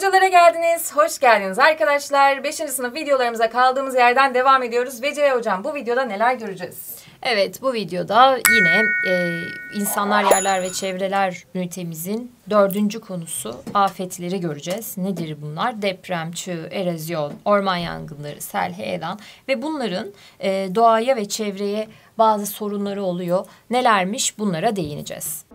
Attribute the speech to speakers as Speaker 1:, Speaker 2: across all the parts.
Speaker 1: Hocalara geldiniz, hoş geldiniz arkadaşlar. 5. sınıf videolarımıza kaldığımız yerden devam ediyoruz. Vecihe Hocam, bu videoda neler göreceğiz?
Speaker 2: Evet, bu videoda yine insanlar, yerler ve çevreler ünitemizin 4. konusu afetleri göreceğiz. Nedir bunlar? Deprem, çığ, erozyon, orman yangınları, sel, heyelan ve bunların doğaya ve çevreye bazı sorunları oluyor. Nelermiş? Bunlara değineceğiz.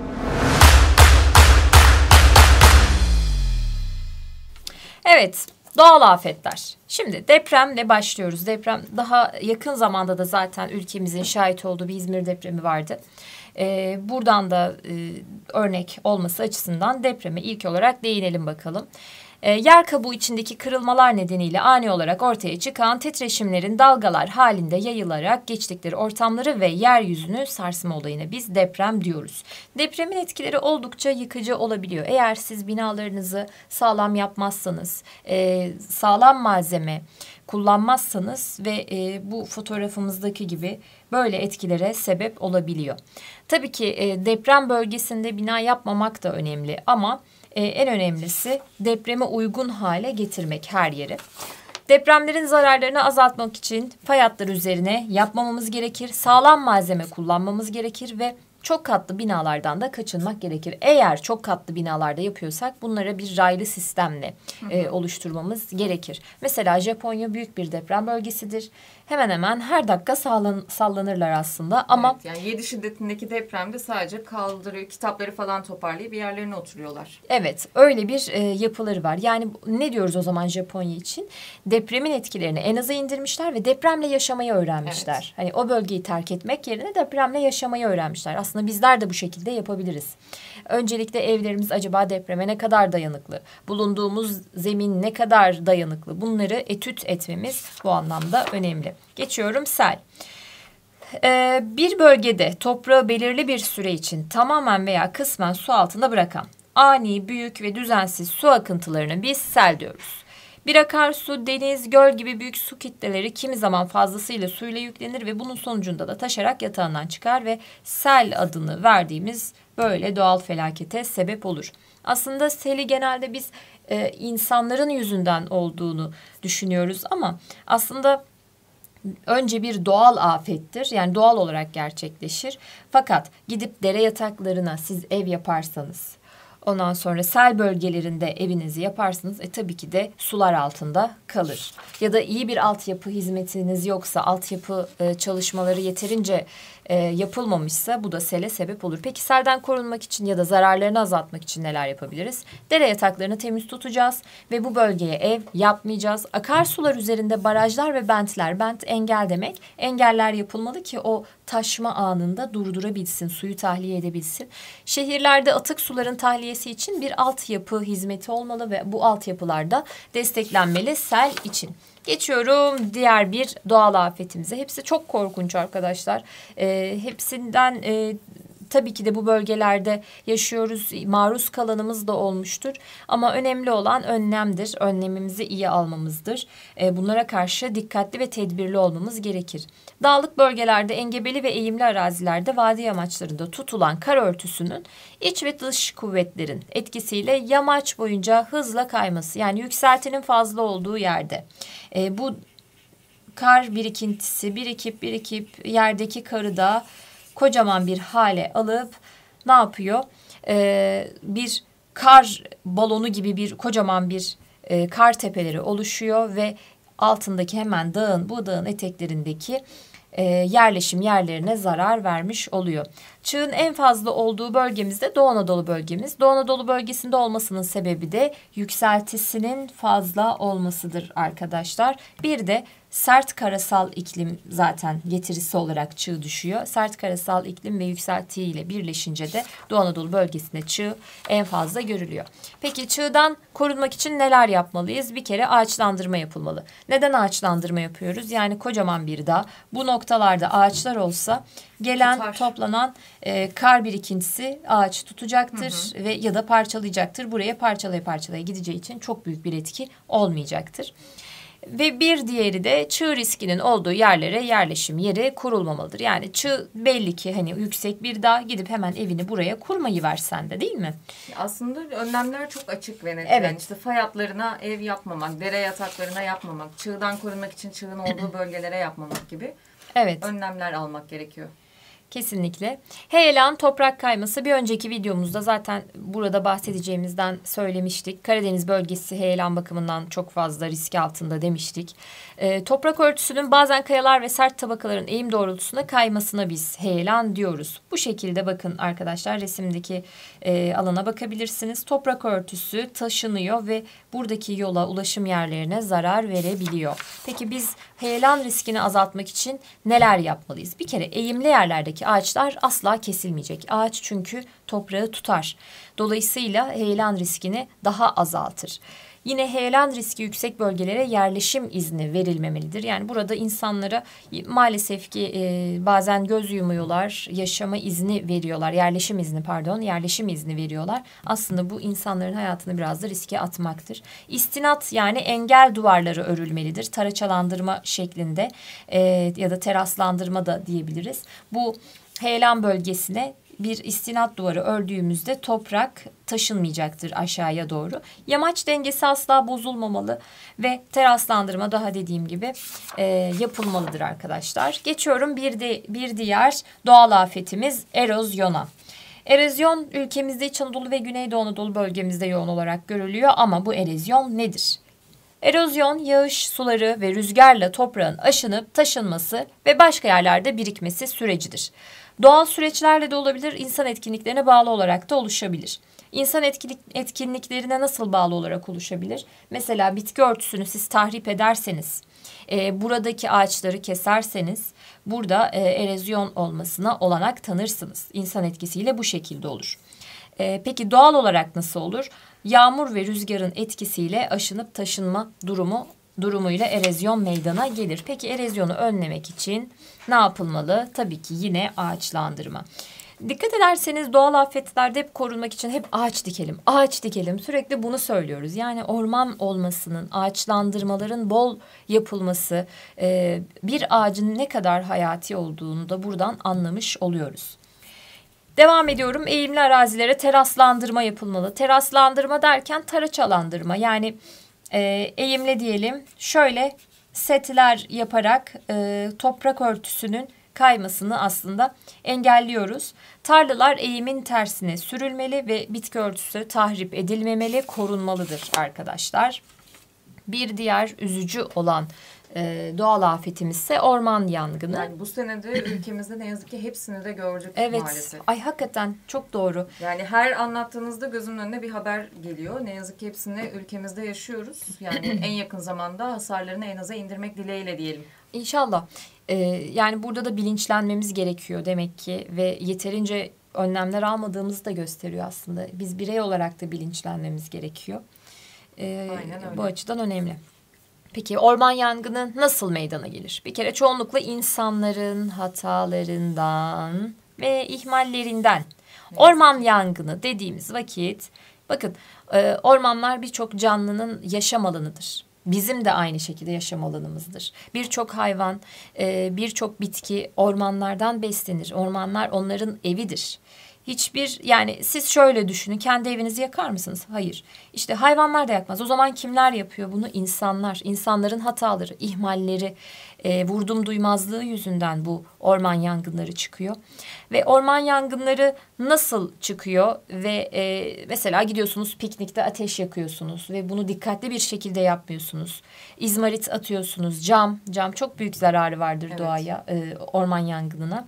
Speaker 2: Evet, doğal afetler. Şimdi depremle başlıyoruz. Deprem daha yakın zamanda da zaten ülkemizin şahit olduğu bir İzmir depremi vardı. Buradan da örnek olması açısından depreme ilk olarak değinelim bakalım. Yer kabuğu içindeki kırılmalar nedeniyle ani olarak ortaya çıkan titreşimlerin dalgalar halinde yayılarak geçtikleri ortamları ve yeryüzünü sarsma olayına biz deprem diyoruz. Depremin etkileri oldukça yıkıcı olabiliyor. Eğer siz binalarınızı sağlam yapmazsanız, sağlam malzeme kullanmazsanız ve bu fotoğrafımızdaki gibi böyle etkilere sebep olabiliyor. Tabii ki deprem bölgesinde bina yapmamak da önemli ama en önemlisi depreme uygun hale getirmek her yeri. Depremlerin zararlarını azaltmak için fay hatları üzerine yapmamamız gerekir. Sağlam malzeme kullanmamız gerekir ve çok katlı binalardan da kaçınmak gerekir. Eğer çok katlı binalarda yapıyorsak bunlara bir raylı sistemle oluşturmamız gerekir. Mesela Japonya büyük bir deprem bölgesidir. Hemen hemen her dakika sallanırlar aslında ama...
Speaker 1: Evet, yani 7 şiddetindeki depremde sadece kaldırıyor, kitapları falan toparlayıp bir yerlerine oturuyorlar.
Speaker 2: Evet, öyle bir yapıları var. Yani ne diyoruz o zaman Japonya için? Depremin etkilerini en aza indirmişler ve depremle yaşamayı öğrenmişler. Evet. Hani o bölgeyi terk etmek yerine depremle yaşamayı öğrenmişler. Aslında bizler de bu şekilde yapabiliriz. Öncelikle evlerimiz acaba depreme ne kadar dayanıklı? Bulunduğumuz zemin ne kadar dayanıklı? Bunları etüt etmemiz bu anlamda önemli. Geçiyorum sel. Bir bölgede toprağı belirli bir süre için tamamen veya kısmen su altında bırakan ani, büyük ve düzensiz su akıntılarına biz sel diyoruz. Bir akarsu, deniz, göl gibi büyük su kitleleri kimi zaman fazlasıyla suyla yüklenir ve bunun sonucunda da taşarak yatağından çıkar ve sel adını verdiğimiz böyle doğal felakete sebep olur. Aslında seli genelde biz insanların yüzünden olduğunu düşünüyoruz ama aslında önce bir doğal afettir. Yani doğal olarak gerçekleşir. Fakat gidip dere yataklarına siz ev yaparsanız, ondan sonra sel bölgelerinde evinizi yaparsınız. Tabii ki de sular altında kalır. Ya da iyi bir altyapı hizmetiniz yoksa, altyapı çalışmaları yeterince yapılmamışsa bu da sele sebep olur. Peki selden korunmak için ya da zararlarını azaltmak için neler yapabiliriz? Dere yataklarını temiz tutacağız ve bu bölgeye ev yapmayacağız. Akarsular üzerinde barajlar ve bentler, bent engel demek. Engeller yapılmalı ki o taşma anında durdurabilsin, suyu tahliye edebilsin. Şehirlerde atık suların tahliyesi için bir altyapı hizmeti olmalı ve bu altyapılarda desteklenmeli sel için. Geçiyorum diğer bir doğal afetimize. Hepsi çok korkunç arkadaşlar. Hepsinden tabii ki de bu bölgelerde yaşıyoruz. Maruz kalanımız da olmuştur. Ama önemli olan önlemdir. Önlemimizi iyi almamızdır. Bunlara karşı dikkatli ve tedbirli olmamız gerekir. Dağlık bölgelerde, engebeli ve eğimli arazilerde vadi yamaçlarında tutulan kar örtüsünün iç ve dış kuvvetlerin etkisiyle yamaç boyunca hızla kayması, yani yükseltinin fazla olduğu yerde bu kar birikintisi birikip yerdeki karı da kocaman bir hale alıp ne yapıyor? Bir kar balonu gibi bir kocaman bir kar tepeleri oluşuyor ve altındaki hemen bu dağın eteklerindeki yerleşim yerlerine zarar vermiş oluyor. Çığın en fazla olduğu bölgemizde Doğu Anadolu bölgemiz. Doğu Anadolu bölgesinde olmasının sebebi de yükseltisinin fazla olmasıdır arkadaşlar. Bir de sert karasal iklim zaten getirisi olarak çığ düşüyor. Sert karasal iklim ve yükseltiyle birleşince de Doğu Anadolu bölgesinde çığ en fazla görülüyor. Peki çığdan korunmak için neler yapmalıyız? Bir kere ağaçlandırma yapılmalı. Neden ağaçlandırma yapıyoruz? Yani kocaman bir dağ. Bu noktalarda ağaçlar olsa gelen toplanan kar birikintisi ağaç tutacaktır ve ya da parçalayacaktır. Buraya parçalaya gideceği için çok büyük bir etki olmayacaktır. Ve bir diğeri de çığ riskinin olduğu yerlere yerleşim yeri kurulmamalıdır. Yani çığ belli ki hani yüksek bir dağ, gidip hemen evini buraya kurmayı versen de, değil mi?
Speaker 1: Aslında önlemler çok açık ve net.
Speaker 2: Evet.
Speaker 1: Yani işte fay hatlarına ev yapmamak, dere yataklarına yapmamak, çığdan korunmak için çığın olduğu bölgelere yapmamak gibi
Speaker 2: Evet.
Speaker 1: önlemler almak gerekiyor.
Speaker 2: Kesinlikle. Heyelan, toprak kayması, bir önceki videomuzda zaten burada bahsedeceğimizden söylemiştik. Karadeniz bölgesi heyelan bakımından çok fazla risk altında demiştik. Toprak örtüsünün bazen kayalar ve sert tabakaların eğim doğrultusunda kaymasına biz heyelan diyoruz. Bu şekilde bakın arkadaşlar, resimdeki alana bakabilirsiniz. Toprak örtüsü taşınıyor ve buradaki yola, ulaşım yerlerine zarar verebiliyor. Peki biz heyelan riskini azaltmak için neler yapmalıyız? Bir kere eğimli yerlerdeki ağaçlar asla kesilmeyecek. Ağaç çünkü toprağı tutar. Dolayısıyla heyelan riskini daha azaltır. Yine heyelan riski yüksek bölgelere yerleşim izni verilmemelidir. Yani burada insanlara maalesef ki bazen göz yumuyorlar, yaşama izni veriyorlar, yerleşim izni veriyorlar. Aslında bu insanların hayatını biraz da riske atmaktır. İstinat, yani engel duvarları örülmelidir. Taraçalandırma şeklinde ya da teraslandırma da diyebiliriz. Bu heyelan bölgesine bir istinat duvarı ördüğümüzde toprak taşınmayacaktır aşağıya doğru. Yamaç dengesi asla bozulmamalı ve teraslandırma daha dediğim gibi yapılmalıdır arkadaşlar. Geçiyorum bir diğer doğal afetimiz erozyona. Erozyon ülkemizde İç Anadolu ve Güneydoğu Anadolu bölgemizde yoğun olarak görülüyor ama bu erozyon nedir? Erozyon, yağış suları ve rüzgarla toprağın aşınıp taşınması ve başka yerlerde birikmesi sürecidir. Doğal süreçlerle de olabilir, insan etkinliklerine bağlı olarak da oluşabilir. İnsan etkinliklerine nasıl bağlı olarak oluşabilir? Mesela bitki örtüsünü siz tahrip ederseniz, buradaki ağaçları keserseniz burada erozyon olmasına olanak tanırsınız. İnsan etkisiyle bu şekilde olur. Peki doğal olarak nasıl olur? Yağmur ve rüzgarın etkisiyle aşınıp taşınma durumuyla erozyon meydana gelir. Peki erozyonu önlemek için ne yapılmalı? Tabii ki yine ağaçlandırma. Dikkat ederseniz doğal afetlerde hep korunmak için hep ağaç dikelim, ağaç dikelim. Sürekli bunu söylüyoruz. Yani orman olmasının, ağaçlandırmaların bol yapılması, bir ağacın ne kadar hayati olduğunu da buradan anlamış oluyoruz. Devam ediyorum. Eğimli arazilere teraslandırma yapılmalı. Teraslandırma derken taraçalandırma. Yani eğimli diyelim. Şöyle setler yaparak toprak örtüsünün kaymasını aslında engelliyoruz. Tarlalar eğimin tersine sürülmeli ve bitki örtüsü tahrip edilmemeli, korunmalıdır arkadaşlar. Bir diğer üzücü olan doğal afetimiz ise orman yangını.
Speaker 1: Yani bu senede ülkemizde ne yazık ki hepsini de gördük maalesef.
Speaker 2: Evet. Ay hakikaten çok doğru.
Speaker 1: Yani her anlattığınızda gözümün önüne bir haber geliyor. Ne yazık ki hepsini ülkemizde yaşıyoruz. Yani en yakın zamanda hasarlarını en aza indirmek dileğiyle diyelim.
Speaker 2: İnşallah. Yani burada da bilinçlenmemiz gerekiyor demek ki ve yeterince önlemler almadığımızı da gösteriyor aslında. Biz birey olarak da bilinçlenmemiz gerekiyor.
Speaker 1: Aynen öyle.
Speaker 2: Bu açıdan önemli. Peki orman yangını nasıl meydana gelir? Bir kere çoğunlukla insanların hatalarından ve ihmallerinden. Orman yangını dediğimiz vakit, bakın ormanlar birçok canlının yaşam alanıdır. Bizim de aynı şekilde yaşam alanımızdır. Birçok hayvan, birçok bitki ormanlardan beslenir. Ormanlar onların evidir. Yani siz şöyle düşünün, kendi evinizi yakar mısınız? Hayır. İşte hayvanlar da yakmaz. O zaman kimler yapıyor bunu? İnsanlar. İnsanların hataları, ihmalleri, vurdum duymazlığı yüzünden bu orman yangınları çıkıyor. Ve orman yangınları nasıl çıkıyor? Ve mesela gidiyorsunuz piknikte ateş yakıyorsunuz ve bunu dikkatli bir şekilde yapmıyorsunuz. İzmarit atıyorsunuz, cam çok büyük zararı vardır
Speaker 1: evet.
Speaker 2: Doğaya, orman yangınına.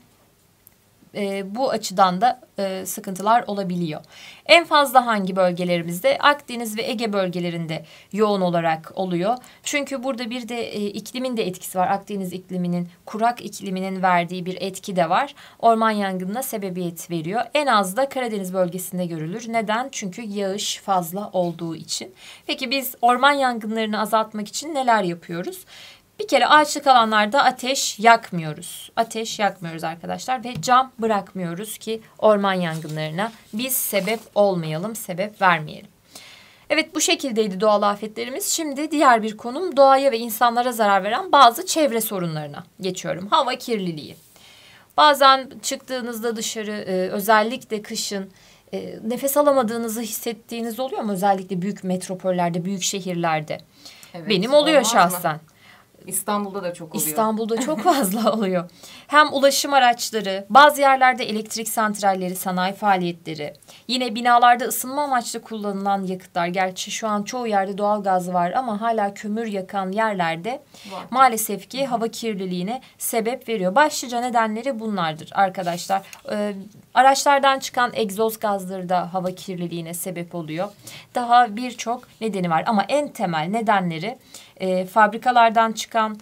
Speaker 2: Bu açıdan da sıkıntılar olabiliyor. En fazla hangi bölgelerimizde? Akdeniz ve Ege bölgelerinde yoğun olarak oluyor. Çünkü burada bir de iklimin de etkisi var. Akdeniz ikliminin, kurak ikliminin verdiği bir etki de var. Orman yangınına sebebiyet veriyor. En az da Karadeniz bölgesinde görülür. Neden? Çünkü yağış fazla olduğu için. Peki biz orman yangınlarını azaltmak için neler yapıyoruz? Bir kere ağaçlık alanlarda ateş yakmıyoruz. Ateş yakmıyoruz arkadaşlar ve cam bırakmıyoruz ki orman yangınlarına biz sebep olmayalım, sebep vermeyelim. Evet, bu şekildeydi doğal afetlerimiz. Şimdi diğer bir konum, doğaya ve insanlara zarar veren bazı çevre sorunlarına geçiyorum. Hava kirliliği. Bazen çıktığınızda dışarı özellikle kışın nefes alamadığınızı hissettiğiniz oluyor mu? Özellikle büyük metropollerde, büyük şehirlerde.
Speaker 1: Evet,
Speaker 2: Benim oluyor
Speaker 1: olmaz mı?
Speaker 2: şahsen.
Speaker 1: İstanbul'da da çok oluyor.
Speaker 2: İstanbul'da çok fazla oluyor. Hem ulaşım araçları, bazı yerlerde elektrik santralleri, sanayi faaliyetleri, yine binalarda ısınma amaçlı kullanılan yakıtlar. Gerçi şu an çoğu yerde doğal gaz var ama hala kömür yakan yerlerde
Speaker 1: Var.
Speaker 2: maalesef ki hava kirliliğine sebep veriyor. Başlıca nedenleri bunlardır arkadaşlar. Araçlardan çıkan egzoz gazları da hava kirliliğine sebep oluyor. Daha birçok nedeni var ama en temel nedenleri fabrikalardan çıkan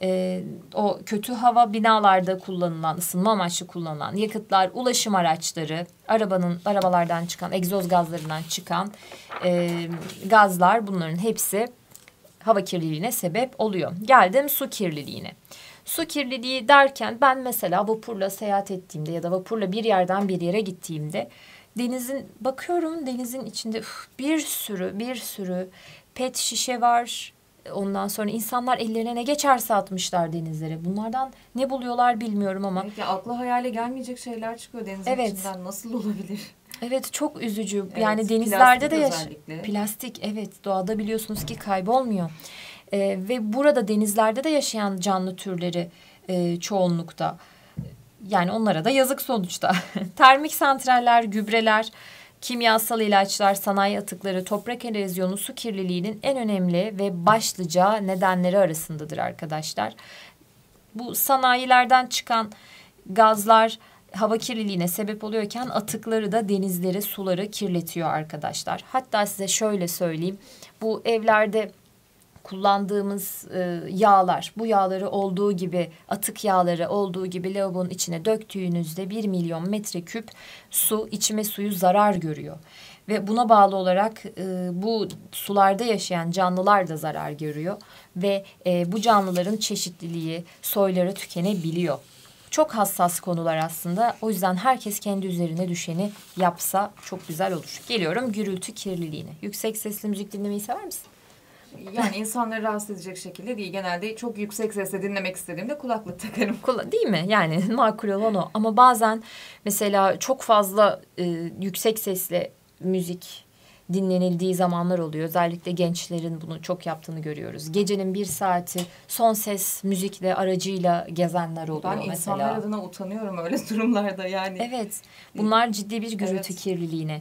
Speaker 2: o kötü hava, binalarda kullanılan, ısınma amaçlı kullanılan yakıtlar, ulaşım araçları, arabalardan çıkan egzoz gazlarından çıkan gazlar, bunların hepsi hava kirliliğine sebep oluyor. Geldim su kirliliğine. Su kirliliği derken ben mesela vapurla seyahat ettiğimde ya da vapurla bir yerden bir yere gittiğimde bakıyorum denizin içinde bir sürü pet şişe var. Ondan sonra insanlar ellerine ne geçerse atmışlar denizlere. Bunlardan ne buluyorlar bilmiyorum ama.
Speaker 1: Evet, ya akla hayale gelmeyecek şeyler çıkıyor denizin
Speaker 2: Evet.
Speaker 1: içinden. Nasıl olabilir?
Speaker 2: Evet, çok üzücü.
Speaker 1: Evet,
Speaker 2: Yani denizlerde de
Speaker 1: özellikle.
Speaker 2: plastik, evet, doğada biliyorsunuz ki kaybolmuyor. Ve burada denizlerde de yaşayan canlı türleri çoğunlukta. Yani onlara da yazık sonuçta. Termik santraller, gübreler, kimyasal ilaçlar, sanayi atıkları, toprak erozyonu su kirliliğinin en önemli ve başlıca nedenleri arasındadır arkadaşlar. Bu sanayilerden çıkan gazlar hava kirliliğine sebep oluyorken atıkları da denizleri, suları kirletiyor arkadaşlar. Hatta size şöyle söyleyeyim. Bu evlerde kullandığımız yağlar, bu yağları olduğu gibi, atık yağları olduğu gibi lavabonun içine döktüğünüzde 1 milyon metreküp su, içme suyu zarar görüyor. Ve buna bağlı olarak bu sularda yaşayan canlılar da zarar görüyor. Ve bu canlıların çeşitliliği, soyları tükenebiliyor. Çok hassas konular aslında. O yüzden herkes kendi üzerine düşeni yapsa çok güzel olur. Geliyorum gürültü kirliliğine. Yüksek sesli müzik dinlemeyi sever misin?
Speaker 1: Yani insanları rahatsız edecek şekilde değil. Genelde çok yüksek sesle dinlemek istediğimde kulaklık takarım.
Speaker 2: Değil mi? Yani makul olan o. Ama bazen mesela çok fazla yüksek sesle müzik dinlenildiği zamanlar oluyor. Özellikle gençlerin bunu çok yaptığını görüyoruz. Gecenin bir saati son ses müzikle aracıyla gezenler oluyor
Speaker 1: Ben
Speaker 2: mesela.
Speaker 1: insanlar adına utanıyorum öyle durumlarda yani.
Speaker 2: Evet. Bunlar ciddi bir gürültü kirliliğine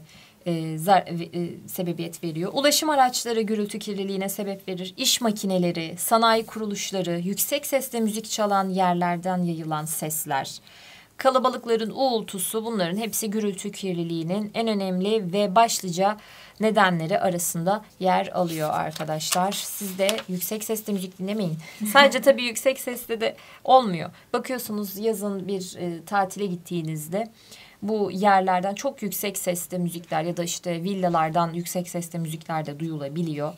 Speaker 2: sebebiyet veriyor. Ulaşım araçları gürültü kirliliğine sebep verir. İş makineleri, sanayi kuruluşları, yüksek sesle müzik çalan yerlerden yayılan sesler, kalabalıkların uğultusu, bunların hepsi gürültü kirliliğinin en önemli ve başlıca nedenleri arasında yer alıyor arkadaşlar. Siz de yüksek sesle müzik dinlemeyin. Sadece tabii yüksek sesle de olmuyor. Bakıyorsunuz yazın bir tatile gittiğinizde bu yerlerden çok yüksek sesle müzikler ya da işte villalardan yüksek sesle müzikler de duyulabiliyor.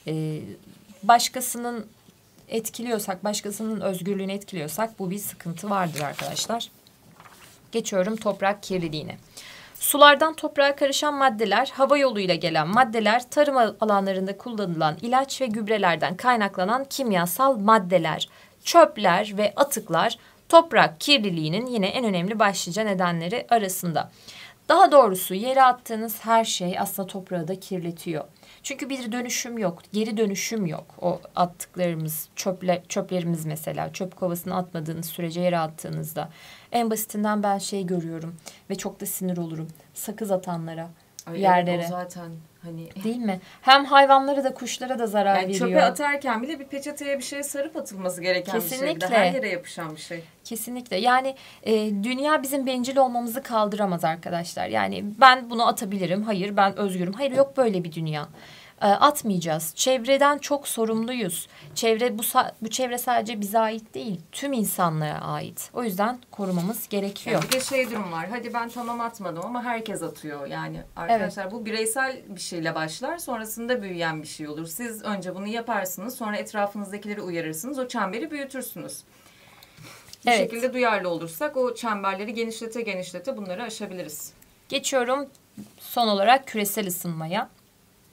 Speaker 2: Başkasının etkiliyorsak, başkasının özgürlüğünü etkiliyorsak bu bir sıkıntı vardır arkadaşlar. Geçiyorum toprak kirliliğine. Sulardan toprağa karışan maddeler, hava yoluyla gelen maddeler, tarım alanlarında kullanılan ilaç ve gübrelerden kaynaklanan kimyasal maddeler, çöpler ve atıklar toprak kirliliğinin yine en önemli başlıca nedenleri arasında. Daha doğrusu yere attığınız her şey aslında toprağı da kirletiyor. Çünkü bir dönüşüm yok, geri dönüşüm yok. O attıklarımız, çöplerimiz mesela, çöp kovasına atmadığınız sürece yere attığınızda. En basitinden ben görüyorum ve çok da sinir olurum. Sakız atanlara, yerlere.
Speaker 1: Evet, o zaten hani...
Speaker 2: Değil mi? Hem hayvanlara da kuşlara da zarar veriyor.
Speaker 1: Çöpe atarken bile bir peçeteye bir şey sarıp atılması gereken bir şey. Bir de her yere yapışan bir şey.
Speaker 2: Kesinlikle. Yani dünya bizim bencil olmamızı kaldıramaz arkadaşlar. Yani ben bunu atabilirim. Hayır, ben özgürüm. Hayır, yok böyle bir dünya. Atmayacağız. Çevreden çok sorumluyuz. Bu çevre sadece bize ait değil. Tüm insanlara ait. O yüzden korumamız gerekiyor.
Speaker 1: Yani bir de durum var. Hadi ben tamam atmadım ama herkes atıyor. Yani arkadaşlar evet. Bu bireysel bir şeyle başlar. Sonrasında büyüyen bir şey olur. Siz önce bunu yaparsınız. Sonra etrafınızdakileri uyarırsınız. O çemberi büyütürsünüz. Bu şekilde duyarlı olursak o çemberleri genişlete bunları aşabiliriz.
Speaker 2: Geçiyorum son olarak küresel ısınmaya.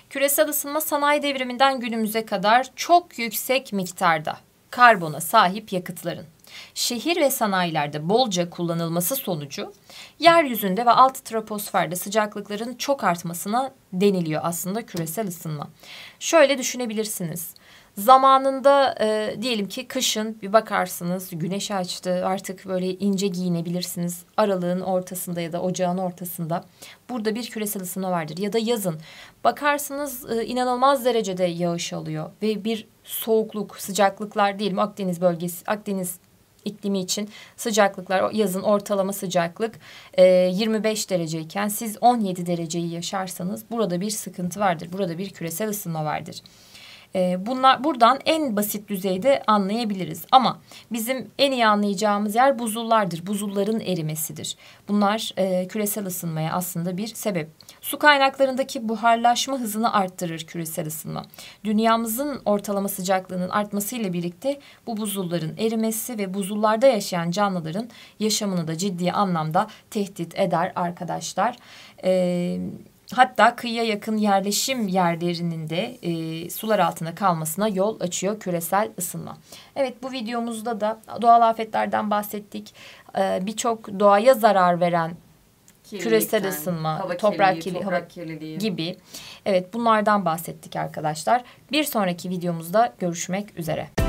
Speaker 2: Küresel ısınma sanayi devriminden günümüze kadar çok yüksek miktarda karbona sahip yakıtların şehir ve sanayilerde bolca kullanılması sonucu yeryüzünde ve alt troposferde sıcaklıkların çok artmasına deniliyor aslında küresel ısınma. Şöyle düşünebilirsiniz. Zamanında diyelim ki kışın bir bakarsınız güneş açtı, artık böyle ince giyinebilirsiniz. Aralığın ortasında ya da ocağın ortasında burada bir küresel ısınma vardır. Ya da yazın bakarsınız inanılmaz derecede yağış alıyor ve bir soğukluk, sıcaklıklar diyelim Akdeniz bölgesi, Akdeniz iklimi için sıcaklıklar, yazın ortalama sıcaklık 25 dereceyken siz 17 dereceyi yaşarsanız burada bir sıkıntı vardır. Burada bir küresel ısınma vardır. Buradan en basit düzeyde anlayabiliriz. Ama bizim en iyi anlayacağımız yer buzullardır. Buzulların erimesidir. Bunlar küresel ısınmaya aslında bir sebep. Su kaynaklarındaki buharlaşma hızını arttırır küresel ısınma. Dünyamızın ortalama sıcaklığının artmasıyla birlikte bu buzulların erimesi ve buzullarda yaşayan canlıların yaşamını da ciddi anlamda tehdit eder arkadaşlar. Hatta kıyıya yakın yerleşim yerlerinin de sular altında kalmasına yol açıyor küresel ısınma. Evet, bu videomuzda da doğal afetlerden bahsettik. Birçok doğaya zarar veren küresel ısınma, toprak kirliliği gibi. Evet, bunlardan bahsettik arkadaşlar. Bir sonraki videomuzda görüşmek üzere.